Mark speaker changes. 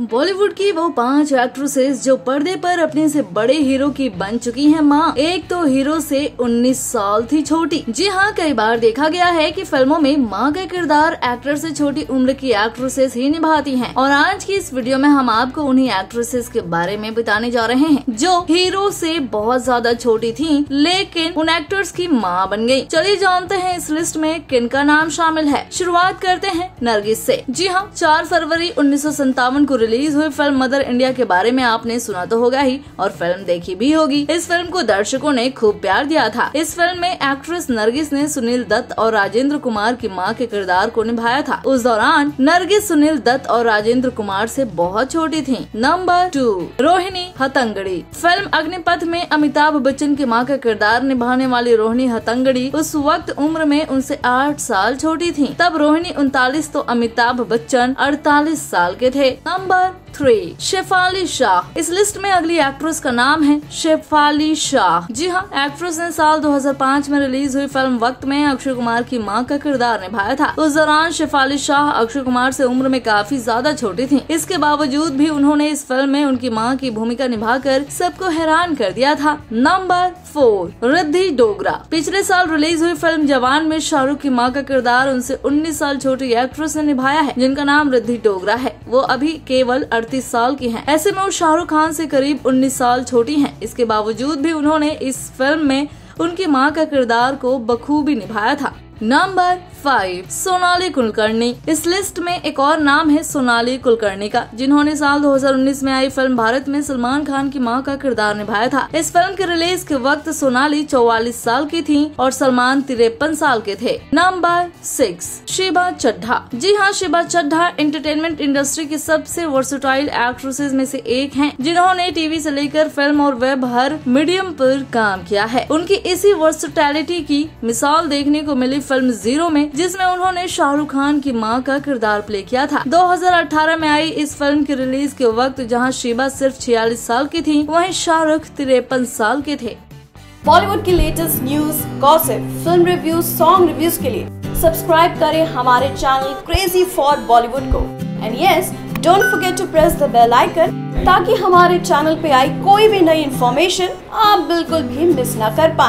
Speaker 1: बॉलीवुड की वो 5 एक्ट्रेसेस जो पर्दे पर अपने से बड़े हीरो की बन चुकी हैं माँ। एक तो हीरो से 19 साल थी छोटी। जी हाँ, कई बार देखा गया है कि फिल्मों में माँ का किरदार एक्टर से छोटी उम्र की एक्ट्रेसेस ही निभाती हैं। और आज की इस वीडियो में हम आपको उन्हीं एक्ट्रेसेस के बारे में बताने जा रहे हैं जो हीरो से बहुत ज्यादा छोटी थी लेकिन उन एक्टर्स की माँ बन गयी। चलिए जानते हैं इस लिस्ट में किन का नाम शामिल है। शुरुआत करते हैं नरगिस से। जी हाँ, 4 फरवरी 1957 को रिलीज हुई फिल्म मदर इंडिया के बारे में आपने सुना तो होगा ही और फिल्म देखी भी होगी। इस फिल्म को दर्शकों ने खूब प्यार दिया था। इस फिल्म में एक्ट्रेस नरगिस ने सुनील दत्त और राजेंद्र कुमार की मां के किरदार को निभाया था। उस दौरान नरगिस सुनील दत्त और राजेंद्र कुमार से बहुत छोटी थी। नंबर 2, रोहिणी हट्टंगडी। फिल्म अग्निपथ में अमिताभ बच्चन की मां का किरदार निभाने वाली रोहिणी हट्टंगडी उस वक्त उम्र में उनसे 8 साल छोटी थी। तब रोहिणी 39 तो अमिताभ बच्चन 48 साल के थे। नंबर 3, शेफाली शाह। इस लिस्ट में अगली एक्ट्रेस का नाम है शेफाली शाह। जी हाँ, एक्ट्रेस ने साल 2005 में रिलीज हुई फिल्म वक्त में अक्षय कुमार की मां का किरदार निभाया था। उस दौरान शेफाली शाह अक्षय कुमार से उम्र में काफी ज्यादा छोटी थी। इसके बावजूद भी उन्होंने इस फिल्म में उनकी मां की भूमिका निभाकर सबको हैरान कर दिया था। नंबर 4, रिद्धि डोगरा। पिछले साल रिलीज हुई फिल्म जवान में शाहरुख की मां का किरदार उनसे 19 साल छोटी एक्ट्रेस ने निभाया है जिनका नाम रिद्धि डोगरा है। वो अभी केवल 38 साल की हैं। ऐसे में वो शाहरुख खान से करीब 19 साल छोटी हैं। इसके बावजूद भी उन्होंने इस फिल्म में उनकी मां का किरदार को बखूबी निभाया था। नंबर 5, सोनाली कुलकर्णी। इस लिस्ट में एक और नाम है सोनाली कुलकर्णी का, जिन्होंने साल 2019 में आई फिल्म भारत में सलमान खान की मां का किरदार निभाया था। इस फिल्म के रिलीज के वक्त सोनाली 44 साल की थी और सलमान 53 साल के थे। Number 6, Shiba Chadha. जी हाँ, शिबा चड्ढा एंटरटेनमेंट इंडस्ट्री की सबसे वर्सेटाइल एक्ट्रेसेस में से एक हैं, जिन्होंने टीवी से लेकर फिल्म और वेब हर मीडियम पर काम किया है। उनकी इसी वर्सेटैलिटी की मिसाल देखने को मिली फिल्म जीरो में, जिसमें उन्होंने शाहरुख खान की मां का किरदार प्ले किया था। 2018 में आई इस फिल्म की रिलीज के वक्त जहां शिबा सिर्फ 46 साल की थी, वहीं शाहरुख 53 साल के थे।
Speaker 2: बॉलीवुड की latest news, gossip, film reviews, song reviews के लिए सब्सक्राइब करें हमारे चैनल क्रेजी फॉर बॉलीवुड को। And yes, don't forget to press the bell icon ताकि हमारे चैनल पे आई कोई भी नई इन्फॉर्मेशन आप बिल्कुल भी मिस ना कर पाए।